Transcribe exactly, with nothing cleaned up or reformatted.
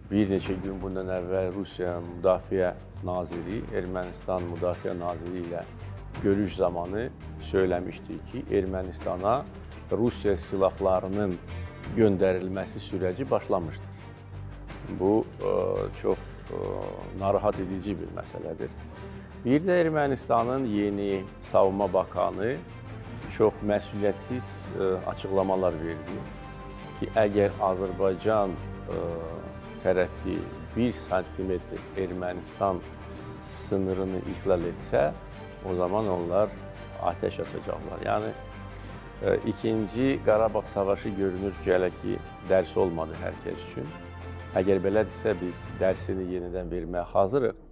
bir neçə gün bundan əvvəl Rusiya Müdafiə Naziri, Ermənistan Müdafiə Naziri ilə görüş zamanı söyləmişdi ki, Ermənistana Rusiya silahlarının göndərilməsi sürəci başlamışdır. Bu çox narahat edici bir məsələdir. Bir də Ermənistanın yeni savunma bakanı çox məsuliyyətsiz açıqlamalar verdi ki, əgər Azərbaycan tərəfi bir santimetr Ermənistan sınırını ihlal etsə, o zaman onlar ateş açacaqlar. Yəni, ikinci Qarabağ savaşı görünür ki, hələ ki, dərs olmadı hər kəs üçün. Əgər belədirsə, biz dərsini yenidən verməyə hazırıq.